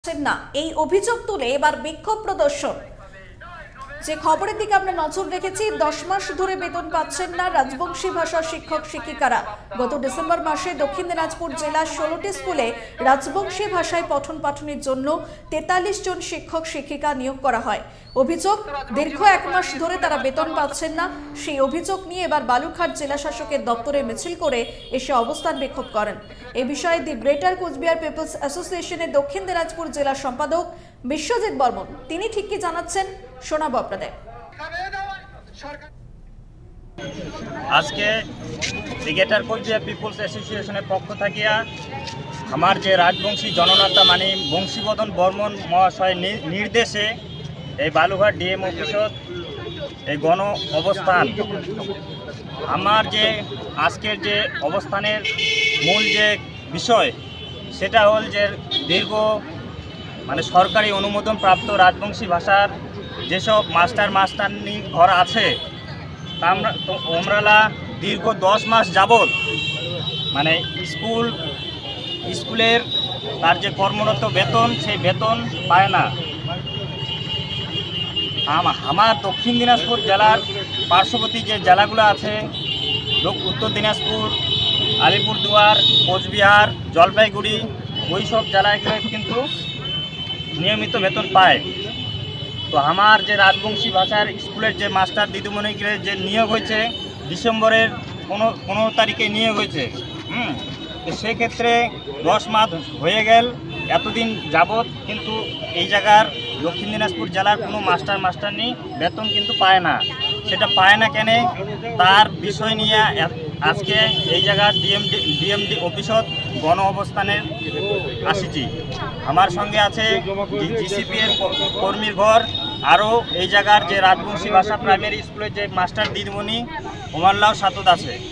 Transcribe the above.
না এই অভিযোগ তুলে এবার বিক্ষোভ প্রদর্শন। যে খবরের দিকে আমরা নজর রেখেছি, 10 মাস ধরে বেতন পাচ্ছেন না রাজবংশী ভাষার শিক্ষক শিক্ষিকারা। গত ডিসেম্বর মাসে দক্ষিণ দিনাজপুর জেলার 16টি স্কুলে রাজবংশী ভাষায় পঠন পাঠনের জন্য 43 জন শিক্ষক শিক্ষিকা নিয়োগ করা হয়। অভিযোগ, দীর্ঘ 1 মাস ধরে তারা বেতন পাচ্ছেন না। সেই অভিযোগ নিয়ে এবার বালুরঘাট জেলা শাসকের দপ্তরে মিছিল করে এসে অবস্থান বিক্ষোভ করেন। এই বিষয়ে দি গ্রেটার কোচবিহার পিপলস অ্যাসোসিয়েশনের দক্ষিণ দিনাজপুর জেলা সম্পাদক বিশ্বজিৎ বর্মন তিনি ঠিক কি জানাচ্ছেন শোনাবো আপনাদের। আজকে দি গ্রেটার কোচবিহার পিপলস অ্যাসোসিয়েশনের পক্ষ থেকে আমার যে রাজবংশী জননেতা মানে বংশীবদন বর্মন মহাশয় নির্দেশে এই বালুঘাট ডিএম অফিসত এই গণ অবস্থান। আমার যে আজকের যে অবস্থানের মূল যে বিষয় সেটা হল যে দীর্ঘ মানে সরকারি অনুমোদন প্রাপ্ত রাজবংশী ভাষার যেসব মাস্টারনি ঘর আছে আমরা দীর্ঘ 10 মাস যাবৎ মানে স্কুলের তার যে কর্মরত বেতন সেই বেতন পায় না। আমার দক্ষিণ দিনাজপুর জেলার পার্শ্ববর্তী যে জেলাগুলো আছে উত্তর দিনাজপুর, আলিপুরদুয়ার, কোচবিহার, জলপাইগুড়ি, ওই সব জেলাগুলো কিন্তু নিয়মিত বেতন পায়। তো আমার যে রাজবংশী ভাষার স্কুলের যে মাস্টার দিদিমণিগুলো যে নিয়োগ হয়েছে ডিসেম্বরের 15 তারিখে নিয়োগ হয়েছে। তো সেক্ষেত্রে 10 মাস হয়ে গেল এতদিন যাবৎ, কিন্তু এই জায়গার দক্ষিণ দিনাজপুর জেলার কোনো মাস্টারনি বেতন কিন্তু পায় না। সেটা পায় না কেন, তার বিষয় নিয়ে আজকে এই জায়গার ডিএমডি অফিসত গণ অবস্থানের আসিছি। আমার সঙ্গে আছে জিসিপি এর কর্মীর ঘর, আরও এই জায়গার যে রাজবংশী ভাষা প্রাইমারি স্কুলের যে মাস্টার দিদিমণি ওমাল্লাও সাতত আছে।